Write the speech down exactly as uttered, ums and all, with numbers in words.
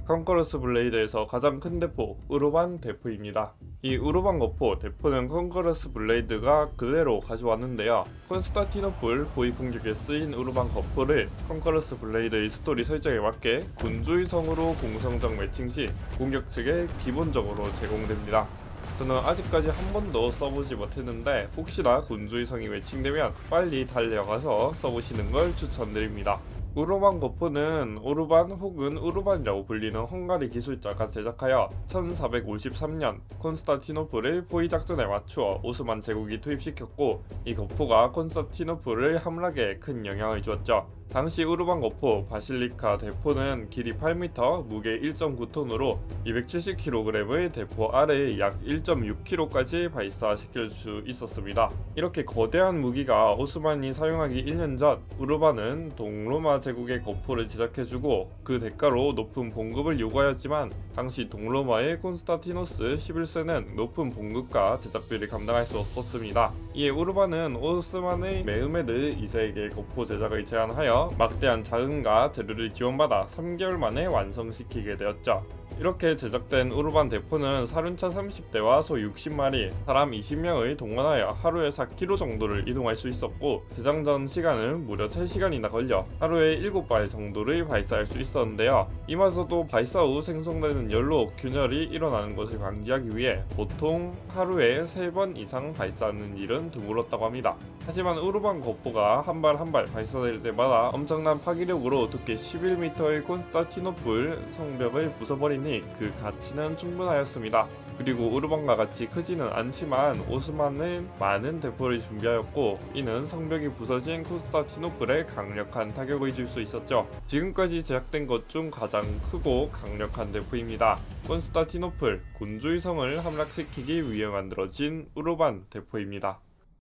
컨커러스 블레이드에서 가장 큰 대포 우르반 대포입니다. 이 우르반 거포 대포는 컨커러스 블레이드가 그대로 가져왔는데요. 콘스타티노플 보위 공격에 쓰인 우르반 거포를 컨커러스 블레이드의 스토리 설정에 맞게 군주의 성으로 공성적 매칭 시 공격 측에 기본적으로 제공됩니다. 저는 아직까지 한 번도 써보지 못했는데 혹시나 군주의 성이 매칭되면 빨리 달려가서 써보시는 걸 추천드립니다. 우르반 거포는 오르반 혹은 우르반이라고 불리는 헝가리 기술자가 제작하여 천사백오십삼 년 콘스타티노플을 포위 작전에 맞추어 오스만 제국이 투입시켰고, 이 거포가 콘스타티노플을 함락에 큰 영향을 주었죠. 당시 우르반 거포 바실리카 대포는 길이 팔 미터, 무게 일 점 구 톤으로 이백칠십 킬로그램의 대포 아래에 약 일 점 육 킬로그램까지 발사시킬 수 있었습니다. 이렇게 거대한 무기가 오스만이 사용하기 일 년 전 우르반은 동로마 제국의 거포를 제작해주고 그 대가로 높은 봉급을 요구하였지만, 당시 동로마의 콘스타티노스 십일 세는 높은 봉급과 제작비를 감당할 수 없었습니다. 이에 우르반은 오스만의 메흐메드 이 세에게 거포 제작을 제안하여 막대한 자금과 재료를 지원받아 삼 개월 만에 완성시키게 되었죠. 이렇게 제작된 우르반 대포는 사륜차 삼십 대와 소 육십 마리, 사람 이십 명을 동원하여 하루에 사 킬로미터 정도를 이동할 수 있었고, 제작전 시간은 무려 세 시간이나 걸려 하루에 일곱 발 정도를 발사할 수 있었는데요. 이마저도 발사 후 생성되는 연료 균열이 일어나는 것을 방지하기 위해 보통 하루에 세 번 이상 발사하는 일은 드물었다고 합니다. 하지만 우르반 거포가 한 발 한 발 발사될 때마다 엄청난 파괴력으로 두께 십일 미터의 콘스타티노플 성벽을 부숴버리니 그 가치는 충분하였습니다. 그리고 우르반과 같이 크지는 않지만 오스만은 많은 대포를 준비하였고, 이는 성벽이 부서진 콘스타티노플에 강력한 타격을 줄 수 있었죠. 지금까지 제작된 것 중 가장 크고 강력한 대포입니다. 콘스타티노플 군주의 성을 함락시키기 위해 만들어진 우르반 대포입니다.